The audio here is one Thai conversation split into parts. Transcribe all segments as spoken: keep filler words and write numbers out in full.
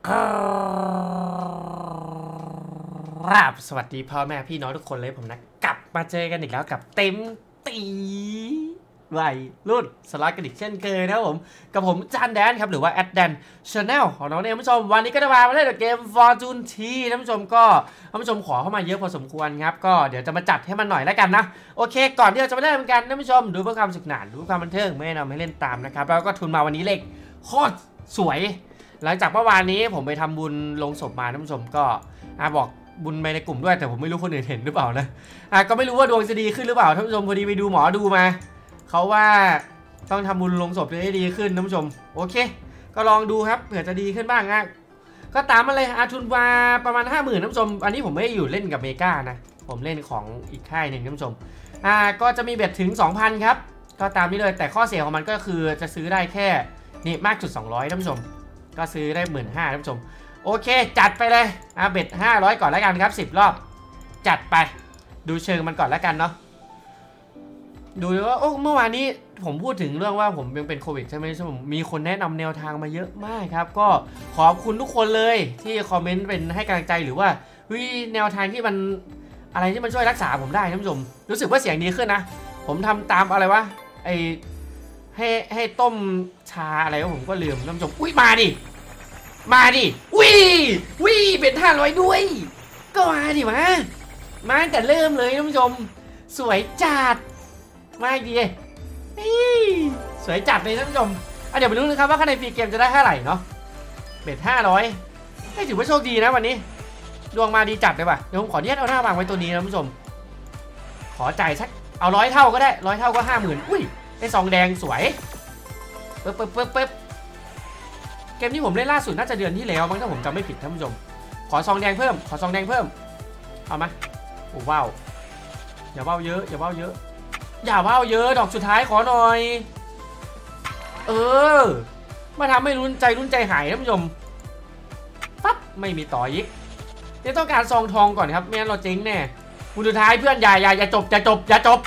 ครับสวัสดีพ่อแม่พี่น้องทุกคนเลยผมนะกลับมาเจอกันอีกแล้วกับเต็มตีวัยรุ่นสล็อตกันอีกเช่นเคยนะครับผมกับผมจานแดนครับหรือว่าแอดแดนชาแนลของน้องเนี่ยท่านผู้ชมวันนี้ก็จะมาเล่นเกม Fortune Tea ท่านผู้ชมก็ท่านผู้ชมขอเข้ามาเยอะพอสมควรครับก็เดี๋ยวจะมาจัดให้มันหน่อยแล้วกันนะโอเคก่อนที่เราจะมาเล่นกันท่านผู้ชมดูเพื่อความสนุกสนานดูเพื่อความบันเทิงไม่แนะนำให้เล่นตามนะครับแล้วก็ทุนมาวันนี้เลขโคตรสวยหลังจากเมื่อวานนี้ผมไปทำบุญลงศพมาท่านผู้ชมก็อาบอกบุญไปในกลุ่มด้วยแต่ผมไม่รู้คนอื่นเห็นหรือเปล่านะอ่ะก็ไม่รู้ว่าดวงจะดีขึ้นหรือเปล่าท่านผู้ชมพอดีไปดูหมอดูมาเขาว่าต้องทำบุญลงศพจะได้ดีขึ้นท่านผู้ชมโอเคก็ลองดูครับเผื่อจะดีขึ้นบ้างอ่ะก็ตามมาเลยอาทุนมาประมาณห้าหมื่นท่านผู้ชมอันนี้ผมไม่ได้อยู่เล่นกับเมกานะผมเล่นของอีกค่ายหนึ่งท่านผู้ชมอ่าก็จะมีเบ็ดถึง สองพัน ครับก็ตามนี้เลยแต่ข้อเสียของมันก็คือจะซื้อได้แค่นี่มากจุดสองร้อยท่านผู้ชมก็ซื้อได้ หนึ่งหมื่นห้าพัน ท่านผู้ชมโอเคจัดไปเลยอ่ะเบ็ดห้าร้อยก่อนแล้วกันครับสิบรอบจัดไปดูเชิงมันก่อนแล้วกันเนาะดูว่าโอ้เมื่อวานนี้ผมพูดถึงเรื่องว่าผมยังเป็นโควิดใช่ไหมใช่ผมมีคนแนะนำแนวทางมาเยอะมากครับก็ขอบคุณทุกคนเลยที่คอมเมนต์เป็นให้กำลังใจหรือว่าวิแนวทางที่มันอะไรที่มันช่วยรักษาผมได้ท่านผู้ชมรู้สึกว่าเสียงดีขึ้นนะผมทำตามอะไรวะไอให้ให้ต้มชาอะไรวะผมก็ลืมท่านผู้ชมอุ้ยมาดิมาดิวิวิเป็นห้าร้อยด้วยก็มาดิมามาแต่เริ่มเลยท่านผู้ชมสวยจัดมาดีนี่สวยจัดเลยท่านผู้ชมอ่ะเดี๋ยวไปดูนะครับว่าข้างในฟรีเกมจะได้เท่าไหร่เนาะเบ็ดห้าร้อยให้ถือว่าโชคดีนะวันนี้ดวงมาดีจัดเลยว่ะเดี๋ยวผมขออนุญาตเอาหน้าวางไว้ตัวนี้นะท่านผู้ชมขอจ่ายสักเอาร้อยเท่าก็ได้ร้อยเท่าก็ห้าหมื่นอุ้ยได้ซองแดงสวยปึ๊บปึ๊บปึ๊บปึ๊บเกมที่ผมเล่นล่าสุดน่าจะเดือนที่แล้วมั้งถ้าผมจำไม่ผิดท่านผู้ชมขอซองแดงเพิ่มขอซองแดงเพิ่มเอามาโอ้ว้าวอย่าเบ้าเยอะอย่าเบ้าเยอะอย่าเบ้าเยอะดอกสุดท้ายขอหน่อยเออมาทำให้รุ่นใจรุ่นใจหายท่านผู้ชมปั๊บไม่มีต่ออีกเนี่ยต้องการซองทองก่อนครับไม่งั้นเราเจ๊งแน่คุณสุดท้ายเพื่อนอย่าอย่าอย่าจบอย่าจบอย่าจบ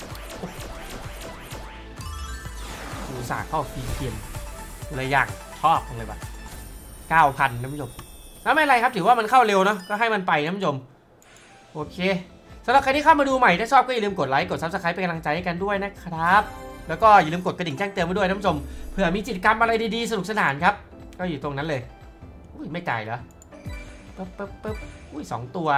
อุตส่าห์เข้าฟรีเกมเลยอยากชอบเลยปะเก้าพันท่านผู้ชมแล้วไม่ไรครับถือว่ามันเข้าเร็วเนาะก็ให้มันไปท่านผู้ชมโอเคสำหรับใครที่เข้ามาดูใหม่ถ้าชอบก็อย่าลืมกดไลค์กดซับสไครป์เป็นกำลังใจให้กันด้วยนะครับแล้วก็อย่าลืมกดกระดิ่งแจ้งเตือนไว้ด้วยท่านผู้ชมเผื่อมีกิจกรรมอะไรดีๆสนุกสนานครับก็อยู่ตรงนั้นเลยอุ้ยไม่จ่ายเหรอปึ๊บปึ๊บปึ๊บอุ้ยสองตัว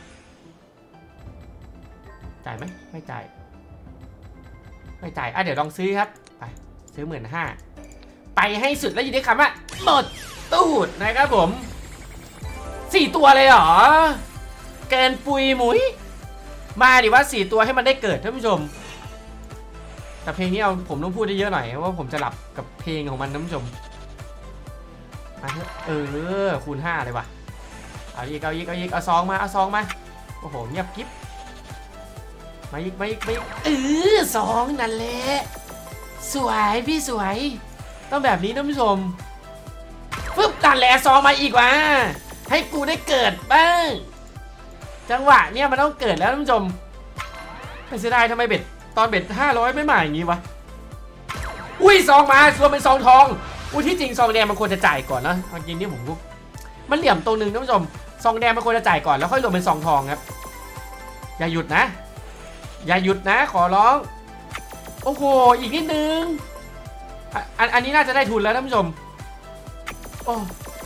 จ่ายไหมไม่จ่ายไม่จ่ายอ่ะเดี๋ยวลองซื้อครับไปซื้อหมื่นห้าไปให้สุดแล้วอยู่ในคำว่าหมดตูดนะครับผมสี่ตัวเลยเหรอเกินปุยหมุยมาดิว่าสี่ตัวให้มันได้เกิดท่านผู้ชมแต่เพลงนี้เอาผมต้องพูดได้เยอะหน่อยว่าผมจะหลับกับเพลงของมันท่านผู้ชมมาเถอะเออคูณห้าเลยว่ะเอาอีกเอาอีกเอาอีกเอาซองมาเอาซองมาโอ้โหเงียบกิ๊บมาอีกมาอีกมาอีกเออซองนั่นแหละสวยพี่สวยต้องแบบนี้ท่านผู้ชมปึ๊บตันแหละซองมาอีกว่ะให้กูได้เกิดบ้างจังหวะเนี่ยมันต้องเกิดแล้วท่านผู้ชมไม่เสียดายทำไมเบ็ดตอนเบ็ดห้าร้อยไม่มาอย่างงี้วะอุ้ยซองมารวมเป็นซองทองอุ้ยที่จริงซองแดงมันควรจะจ่ายก่อนนะจริงนี่ผมก็มันเหลี่ยมตรงนึงท่านผู้ชมซองแดงมันควรจะจ่ายก่อนแล้วค่อยรวมเป็นซองทองครับอย่าหยุดนะอย่าหยุดนะขอร้องโอ้โหอีกนิดนึงอันอันนี้น่าจะได้ทุนแล้วท่านผู้ชมโอ้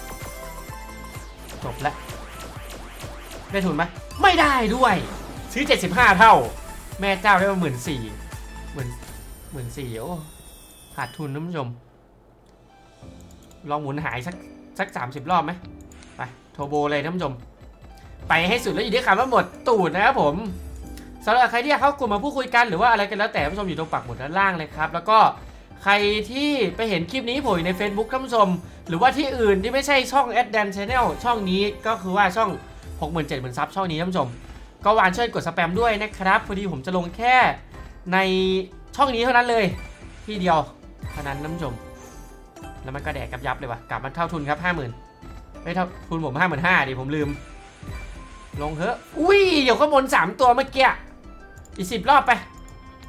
จบแล้วได้ทุนไหมไม่ได้ด้วยซื้อเจ็ดสิบห้าเท่าแม่เจ้าได้มาหมื่นสี่หมื่นหมื่นสี่โอ้ขาดทุนท่านผู้ชมลองหมุนหายสักสักสามสิบรอบไหมไปโทโบเลยท่านผู้ชมไปให้สุดแล้วอยู่ที่คำว่าหมดตูดนะครับผมสำหรับใครที่อยากเข้ากลุ่มมาพูดคุยกันหรือว่าอะไรกันแล้วแต่ท่านผู้ชมอยู่ตรงปักหมุดด้านล่างเลยครับแล้วก็ใครที่ไปเห็นคลิปนี้โผล่ใน Facebook ท่านผู้ชมหรือว่าที่อื่นที่ไม่ใช่ช่อง แอดแดน Channel ช่องนี้ก็คือว่าช่อง หกหมื่นเจ็ดหมื่น ซับช่องนี้ท่านผู้ชมก็หวานเชิญกดสแปมด้วยนะครับพอดีผมจะลงแค่ในช่องนี้เท่านั้นเลยที่เดียวเท่านั้นท่านผู้ชมแล้วมันก็แดกกับยับเลยว่ะกลับมาเท่าทุนครับ ห้าหมื่น ไม่เท่าทุนผม ห้าหมื่นห้าพัน ดิผมลืมลงเถอะอุ้ยเดี๋ยวก็บนสามตัวเมื่อกี้อีกสิบรอบไป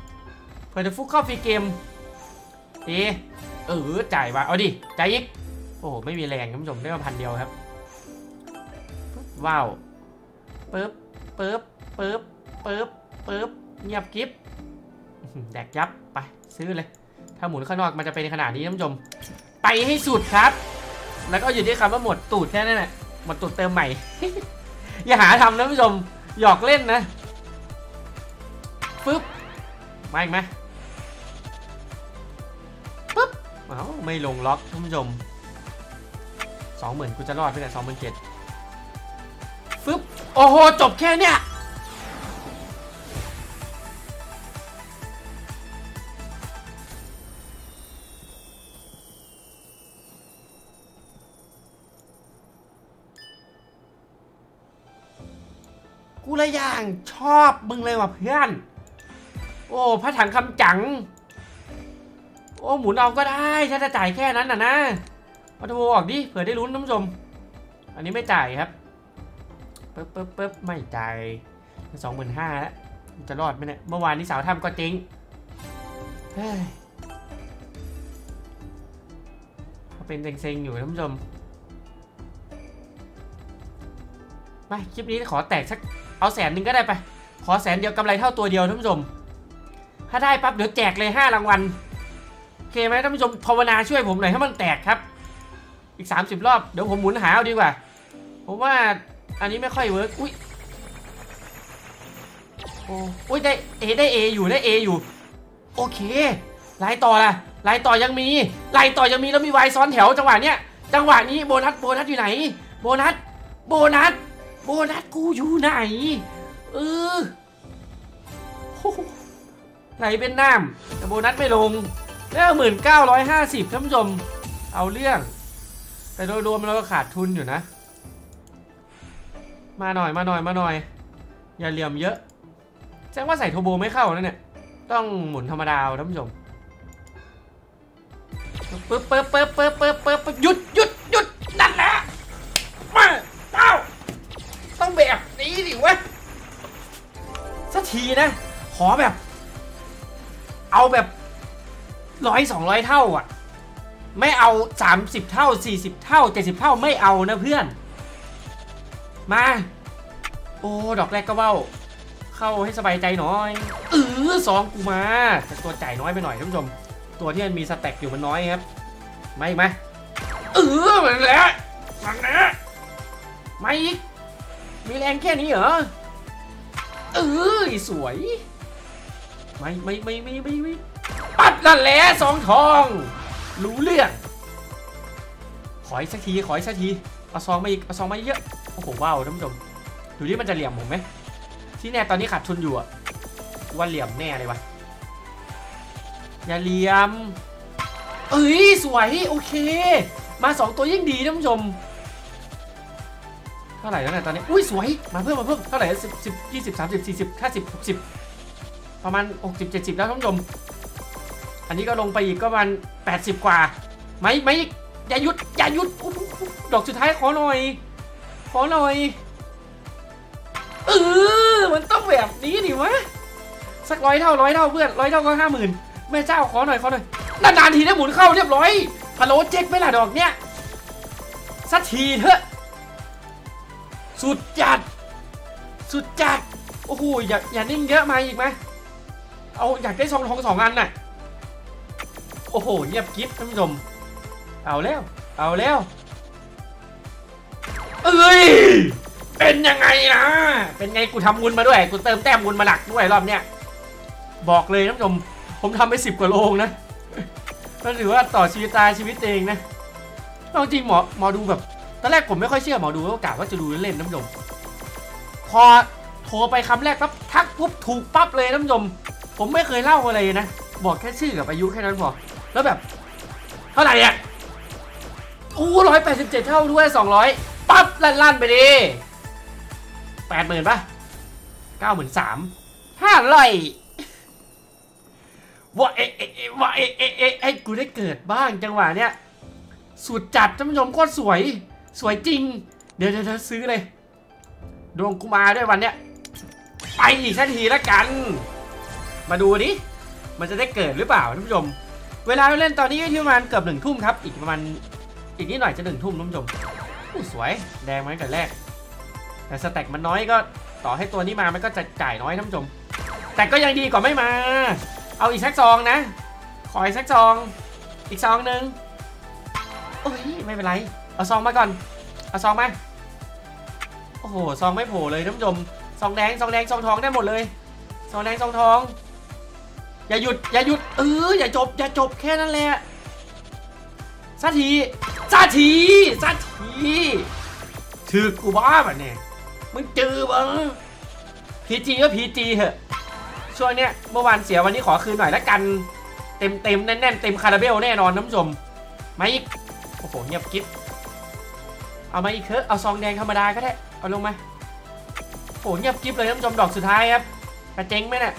เพื่อจะฟุกเข้าฟรีเกมเออเออจ่ายว่ะเอาดิจ่ายอีกโอ้ไม่มีแรงท่านผู้ชมได้มาพันเดียวครับว้าวปึ๊บปึ๊บปึ๊บปึ๊บปึ๊บเงียบกิ๊บแดกยับไปซื้อเลยถ้าหมุนข้างนอกมันจะเป็นขนาดนี้ท่านผู้ชมไปให้สุดครับแล้วก็อยู่ที่คำว่าหมดตูดแค่นั้นแหละหมดตูดเติมใหม่ อย่าหาทำนะท่านผู้ชมหยอกเล่นนะปึ๊บมาอีกไหมปึ๊บเอ้าไม่ลงล็อกท่านผู้ชมสองหมื่นกูจะรอดไปแต่สองหมื่นเจ็ดฟึบโอ้โหจบแค่เนี้ยกูเลยอย่างชอบมึงเลยว่ะเพื่อนโอ้พระถังคำจังโอ้หมุนเอาก็ได้ถ้าจะจ่ายแค่นั้นน่ะนะเอาตัวออกดิเผื่อได้ลุ้นท่านผู้ชมอันนี้ไม่จ่ายครับปึ๊บปึ๊บปึ๊บไม่จ่ายสองหมื่นห้าแล้วจะรอดไหมเนี่ยเมื่อวานนี้สาวทำก็จริงเขาเป็นเซ็งๆอยู่ท่านผู้ชมมาคลิปนี้ขอแตกสักเอาแสนหนึ่งก็ได้ไปขอแสนเดียวกำไรเท่าตัวเดียวท่านผู้ชมถ้าได้ปั๊บเดี๋ยวแจกเลยห้ารางวัลโอเคไหมท่านผู้ชมภาวนาช่วยผมหน่อยให้มันแตกครับอีกสามสิบรอบเดี๋ยวผมหมุนหาเอาดีกว่าผมว่าอันนี้ไม่ค่อยเวิร์กอุ้ยโอ้อุ้ยได้เอได้เออยู่ได้เออยู่โอเคไล่ต่อละไล่ต่อยังมีไล่ต่อยังมีแล้วมีวายซ้อนแถวจังหวะเนี้ยจังหวะนี้โบนัสโบนัสอยู่ไหนโบนัสโบนัสโบนัสกูอยู่ไหนเออไหลเป็นน้ำแต่โบนัสไม่ลงแล้วหมื่นเก้าร้อยห้าสิบท่านผู้ชมเอาเรื่องแต่โดยรวมเราก็ขาดทุนอยู่นะมาหน่อยมาหน่อยมาหน่อยอย่าเหลี่ยมเยอะแจ้งว่าใส่โทโบไม่เข้าแล้วเนี่ยต้องหมุนธรรมดาท่านผู้ชมปึ๊บปึ๊บปึ๊บปึ๊บปึ๊บปึ๊บปึ๊บหยุดหยุดหยุดนั่นแหละมาเต้าต้องแบบนี้ดิวะสักทีนะขอแบบเอาแบบร้อยสองร้อยเท่าอ่ะไม่เอาสามสิบเท่าสี่สิบเท่าเจ็ดสิบเท่าไม่เอานะเพื่อนมาโอ้ดอกแรกก็เบ้าเข้าให้สบายใจหน่อยเออสองกูมาแต่ตัวจ่ายน้อยไปหน่อยท่านผู้ชมตัวที่มันมีสแต็กอยู่มันน้อยครับไม่ไหมเออมันแหละมันนะไม่อีกมีแรงแค่นี้เหรอเออสวยไม่ไม่ไม่ไม่ไม่ไม่ปัดนั่นแหละสองทองรู้เรื่องขออีกสักทีขออีกสักทีเอาซองมาอีกเอาซองมาเยอะโอ้โหว้าวท่านผู้ชมดูที่มันจะเหลี่ยมผมไหมที่แน่ตอนนี้ขาดทุนอยู่อะว่าเหลี่ยมแน่เลยวะอย่าเหลี่ยมเอ้ยสวยโอเคมาสองตัวยิ่งดีท่านผู้ชมเท่าไหร่แล้วเนี่ยตอนนี้อุ้ยสวยมาเพิ่มมาเพิ่มเท่าไหร่สิบสิบยี่สิบสามสิบสี่สิบห้าสิบหกสิบประมาณหกสิบเจ็ดสิบแล้วท่านผู้ชมอันนี้ก็ลงไปอีกก็ประมาณแปดสิบกว่าไหมไหมอย่าหยุดอย่าหยุดดอกสุดท้ายขอหน่อยขอหน่อยเออมันต้องแบบนี้ดิวะสักร้อยเท่าร้อยเท่าเพื่อนร้อยเท่าก็ห้าหมื่นแม่เจ้าขอหน่อยขอหน่อยนานๆทีได้หมุนเข้าเรียบร้อยพะโล้เจ๊กไม่ละดอกเนี้ยสักทีเถอะสุดจัดสุดจัดโอ้โหอย่าอย่านิ่งเยอะมาอีกไหมเอาอยากได้ซองทองสองอันน่ะโอ้โหเงียบกิ๊บท่านผู้ชมเอาแล้วเอาแล้วเอ้ยเป็นยังไงนะเป็นไงกูทำบุญมาด้วยกูเติมแต้มบุญมาหลักด้วยรอบเนี้ยบอกเลยท่านผู้ชมผมทำไปสิบกว่าโลนะก็ถือว่าต่อชีวิตตายชีวิตเองนะจริงหมอหมอดูแบบตอนแรกผมไม่ค่อยเชื่อหมอดูก็กะว่าจะดูเล่นๆท่านผู้ชมพอโทรไปคำแรกปั๊บทักปุ๊บถูกปั๊บเลยท่านผู้ชมผมไม่เคยเล่าอะไรนะบอกแค่ชื่อกับอายุแค่นั้นพอแล้วแบบเท่าไหร่อ่ะอู้ร้อยแปดสิบเจ็ดเท่าด้วยสองร้อยปั๊บลั่นๆไปดิแปดหมื่นป่ะเก้าหมื่นสามห้าร้อยว่าเอ๊ะเอ๊ะว่าเอ๊ะเอ๊ะเอ๊ะไอ้กูได้เกิดบ้างจังหวะเนี้ยสุดจัดท่านผู้ชมโคตรสวยสวยจริงเดี๋ยวเดี๋ยวซื้อเลยดวงกูมาด้วยวันเนี้ยไปอีกสักทีละกันมาดูดิมันจะได้เกิดหรือเปล่าท่านผู้ชมเวลาเล่นตอนนี้ที่ประมาณเกือบหนึ่งทุ่มครับอีกประมาณอีกนิดหน่อยจะหนึ่งทุ่มท่านผู้ชมสวยแดงไหมแต่แรกแต่สแต็กมันน้อยก็ต่อให้ตัวนี้มามันก็จะจ่ายน้อยท่านผู้ชมแต่ก็ยังดีกว่าไม่มาเอาอีกสักซองนะขออีกสักซองอีกซองหนึ่งโอ้ยไม่เป็นไรเอาซองมาก่อนเอาซองมาโอ้โหซองไม่โผล่เลยท่านผู้ชมซองแดงซองแดงซองทองได้หมดเลยซองแดงซองทองอย่าหยุดอย่าหยุดเอออย่าจบอย่าจบแค่นั้นแหละสักทีสักทีสักทีถือกูบ้าแบบเนี่ยมึงเจอบ้างพีจีก็พีจีเหอะช่วงเนี้ยเมื่อวานเสียวันนี้ขอคืนหน่อยละกันเต็มเต็มแน่นแน่นเต็มคาราเบลแน่นอนท่านผู้ชมมาอีกโอ้โหเงียบกิ๊บเอามาอีกเถอะเอาซองแดงธรรมดาก็ได้เอาลงมาโอ้โหเงียบกิ๊บเลยท่านผู้ชมดอกสุดท้ายครับกระเจ๊งไหมเนี่ย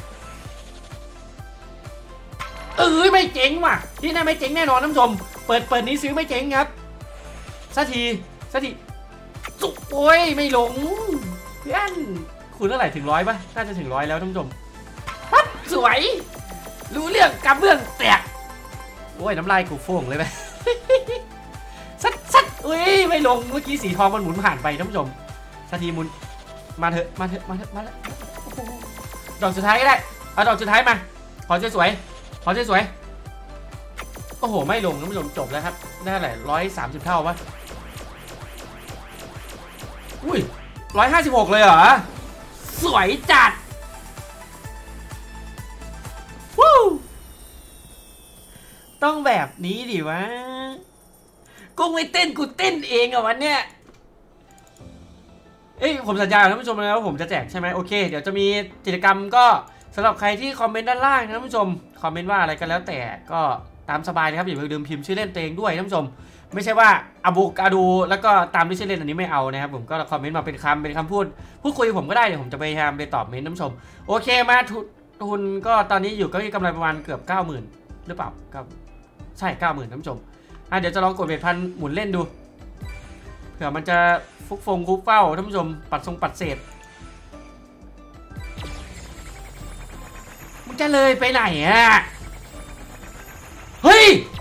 เออไม่เจ๊งว่ะที่นั่นไม่เจ๊งแน่นอนท่านผู้ชมเปิดเปิดนี้ซื้อไม่เจ๊งครับสักทีสักทีสุกโอ้ยไม่ลงเพื่อนคุณเท่าไหร่ถึงร้อยป่ะน่าจะถึงร้อยแล้วท่านผู้ชมปั๊บสวยรู้เรื่องกำเบื้องแตกโอ้ยน้ำลายกูฟ่งเลยไหมสัดสัดเอ้ยไม่ลงเมื่อกี้สีทองมันหมุนผ่านไปท่านผู้ชมสักทีหมุนมาเถอะมาเถอะมาเถอะมาเถอะดอกสุดท้ายก็ได้เอาดอกสุดท้ายมาขอสวยๆขอสวยๆโอ้โหไม่ลงท่านผู้ชมจบแล้วครับได้เท่าไหร่ร้อยสามสิบเท่าปะอุ้ยร้อยห้าสิบหกเลยเหรอสวยจัดวู้ต้องแบบนี้ดิวะกูไม่เต้นกูเต้นเองอะวันเนี้ยเอ้ยผมสัญญาท่านผู้ชมแล้วว่าผมจะแจกใช่ไหมโอเคเดี๋ยวจะมีกิจกรรมก็สำหรับใครที่คอมเมนต์ด้านล่างนะท่านผู้ชมคอมเมนต์ว่าอะไรกันแล้วแต่ก็ตามสบายนะครับอย่าลืมพิมพ์ชื่อเล่นตัวเองด้วยท่านผู้ชมไม่ใช่ว่าอาบุกอาดูแล้วก็ตามด้วยชื่อเล่นอันนี้ไม่เอานะครับผมก็คอมเมนต์มาเป็นคำเป็นคำพูดพูดคุยผมก็ได้เดี๋ยวผมจะพยายามไปตอบเมนต์ท่านผู้ชมโอเคมาทุนก็ตอนนี้อยู่ก็มีกำไรประมาณเกือบ เก้าหมื่น หรือเปล่าก็ใช่ เก้าหมื่น ท่านผู้ชมอ่ะเดี๋ยวจะลองกดเบ็ดพันหมุนเล่นดูเผื่อมันจะฟุกฟงฟุกเฝ้าท่านผู้ชมปัดทรงปัดเศษมึงจะเลยไปไหนอ่ะเฮ้ย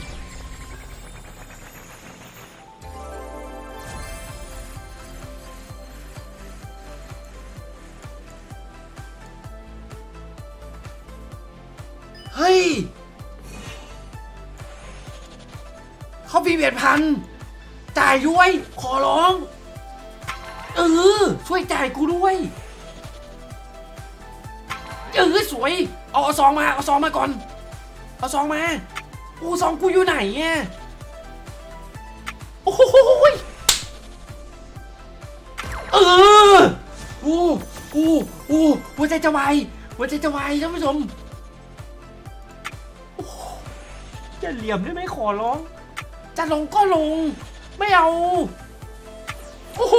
เฮ้ยเขามีเบียดพันจ่ายด้วยขอร้องเออช่วยจ่ายกูด้วยเออสวยเอาเอาซองมาเอาซองมาก่อนเอาซองมาโอ้ซองกูอยู่ไหนเนี่ยโอ้โหเออโอ้โอ้โอ้หัวใจจะวายหัวใจจะวายท่านผู้ชมจะเหลี่ยมได้ไหมขอร้องจะลงก็ลงไม่เอาโอ้โห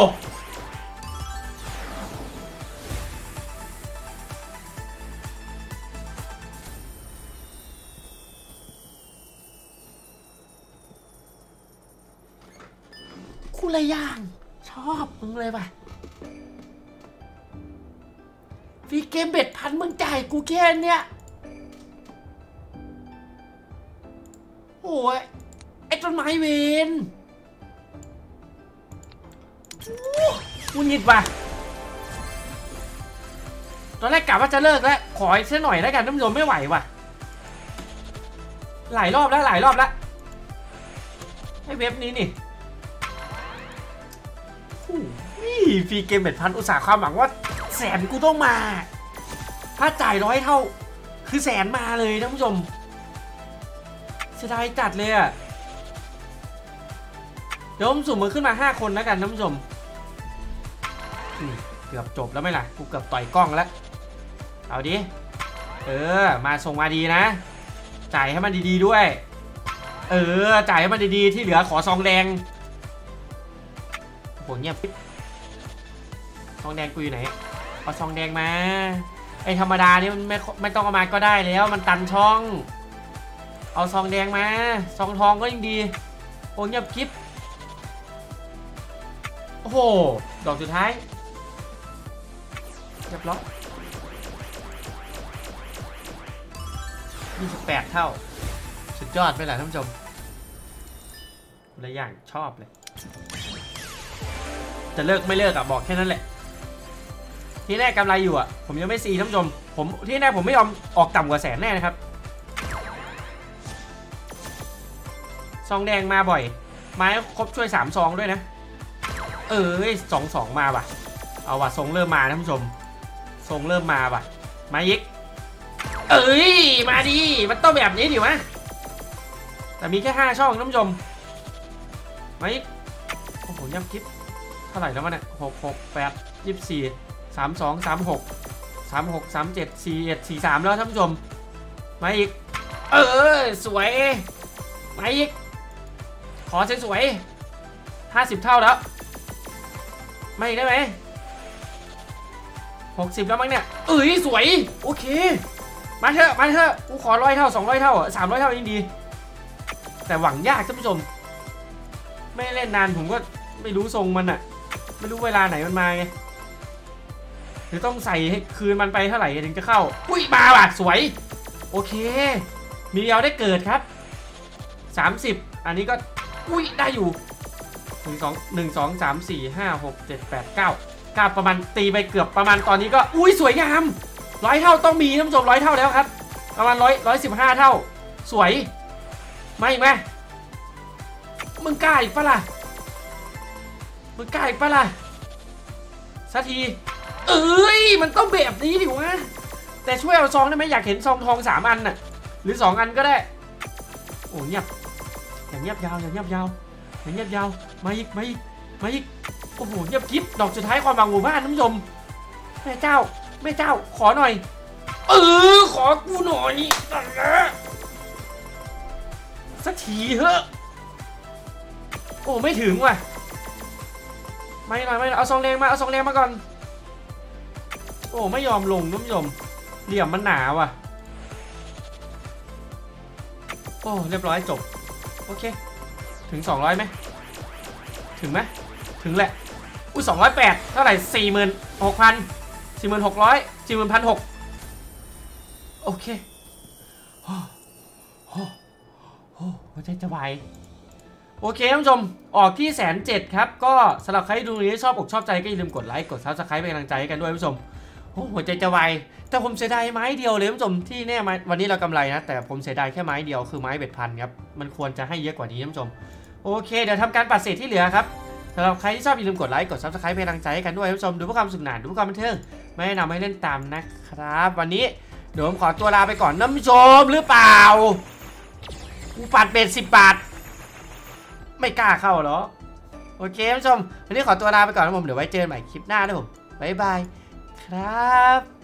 กูเลยย่างชอบมึงเลยป่ะฟรีเกมเบ็ดพันมึงจ่ายกูแค่เนี้ยโอ้ยไอ้ต้นไม้เวนกูหงิดว่ะตอนแรกกะว่าจะเลิกแล้วขออีกสักหน่อยแล้วกันท่านผู้ชมไม่ไหวว่ะหลายรอบแล้วหลายรอบแล้วไอ้เว็บนี้นี่นี่ฟรีเกมเบ็ดพันอุตส่าห์ความหวังว่าแสนกูต้องมาถ้าจ่ายร้อยเท่าคือแสนมาเลยท่านผู้ชมเสียดายจัดเลยอ่ะเดี๋ยวผมสุ่มมือขึ้นมาห้าคนแล้วกันท่านผู้ชมเกือบจบแล้วไหมล่ะกูเกือบต่อยกล้องแล้วเอาดิเออมาส่งมาดีนะจ่ายให้มันดีๆด้วยเออจ่ายให้มันดีๆที่เหลือขอซองแดงโหเงียบซองแดงกูอยู่ไหนเอาซองแดงมาไอธรรมดานี่มันไม่ไม่ต้องเอามาก็ได้แล้วมันตันช่องเอาซองแดงมาซองทองก็ยังดีโอ้เงียบคลิปโอ้โหดอกสุดท้ายเรียบร้อยยี่สิบแปดเท่าสุดยอดไปแหละท่านผู้ชมเลยอย่างชอบเลยจะเลิกไม่เลิกอะบอกแค่นั้นแหละที่แน่กำไรอยู่อะผมยังไม่ซีท่านผู้ชมผมที่แน่ผมไม่ยอมออกต่ำกว่าแสนแน่นะครับซองแดงมาบ่อยไม้ครบช่วยสามซองด้วยนะเออสองสองมาว่ะเอาว่ะทรงเริ่มมาท่านผู้ชมทรงเริ่มมาว่ะมายิกเอ้ยมาดีมันต้องแบบนี้ดิวะแต่มีแค่ห้าช่องท่านผู้ชมมายิกโอ้โหย่ำกิ๊บเท่าไหร่แล้วมันเนี่ยหกหกแปดยี่สิบสี่สามสองสามหกสามหกสามเจ็ดสี่เอ็ดสี่สามแล้วท่านผู้ชมมาอีกเออสวยมาอีกขอสวยๆห้าสิบเท่าแล้วมาอีกได้ไหมหกสิบแล้วมั้งเนี่ยเอ้ยสวยโอเคมาเถอะมาเถอะกูขอร้อยเท่าสองร้อยเท่าสามร้อยเท่ายิ่งดีแต่หวังยากท่านผู้ชมไม่เล่นนานผมก็ไม่รู้ทรงมันอะไม่รู้เวลาไหนมันมาไงหรือต้องใส่ให้คืนมันไปเท่าไหร่ถึงจะเข้าอุ้ยมาว่ะสวยโอเคมีเดียวได้เกิดครับสามสิบอันนี้ก็อุ้ยได้อยู่หนึ่ง สอง หนึ่ง สอง สาม สี่ ห้า หก เจ็ด แปด เก้า เก้าประมาณตีไปเกือบประมาณตอนนี้ก็อุ้ยสวยงามร้อยเท่าต้องมีท่านผู้ชมร้อยเท่าแล้วครับประมาณร้อยร้อยสิบห้าเท่าสวยไม่ไหมมึงกล้าอีกปะล่ะมึงกล้าอีกปะล่ะสักทีเอ้ยมันต้องแบบนี้ดิวะแต่ช่วยเอาซองได้ไหมอยากเห็นซองทองสามอันน่ะหรือสองอันก็ได้โอ้เงียบอย่างเงียบยาวอย่างเงียบยาวอย่างเงียบยาวมาอีกมาอีกมาอีกโอ้โหเงียบกิ๊บดอกสุดท้ายความหวังหมู่บ้านท่านผู้ชมแม่เจ้าแม่เจ้าขอหน่อยเออขอกูหน่อยสักทีเถอะโอ้ไม่ถึงว่ะไม่หน่อยไม่เอาซองแดงมาเอาซองแดงมาก่อนโอ้ไม่ยอมลงท่านผู้ชมเหลี่ยมมันหนาว่ะโอ้เรียบร้อยจบโอเคถึงสองร้อยไหมถึงไหมถึงแหละอุ้ยสองร้อยแปดเท่าไหร่สี่หมื่นหกพันสี่หมื่นหกร้อยสี่หมื่นพันหกโอเคโอ้โหโอ้หัวใจจะวายโอเคท่านผู้ชมออกที่แสนเจ็ดครับก็สำหรับใครดูนี้ชอบอกชอบใจก็อย่าลืมกดไลค์กดซับสไครป์เป็นกำลังใจให้กันด้วยท่านผู้ชมโอ้หัวใจจะวายแต่ผมเสียดายไม้เดียวเลยท่านผู้ชมที่แน่วันนี้เรากำไรนะแต่ผมเสียดายแค่ไม้เดียวคือไม้เบ็ดพันครับมันควรจะให้เยอะกว่านี้ท่านผู้ชมโอเคเดี๋ยวทำการปัดเศษที่เหลือครับสำหรับใครที่ชอบอย่าลืมกดไลค์กดซับสไครป์เป็นกำลังใจให้กันด้วยท่านผู้ชมดูเพื่อความสนุกสนานดูเพื่อความบันเทิงไม่แนะนำให้เล่นตามนะครับวันนี้เดี๋ยวผมขอตัวลาไปก่อนท่านผู้ชมหรือเปล่ากูปัดเบ็ดสิบบาทไม่กล้าเข้าหรอโอเคท่านผู้ชมวันนี้ขอตัวลาไปก่อนนะผมเดี๋ยวไว้เจอกันใหม่คลิปหน้านะผมบ๊ายบายครับ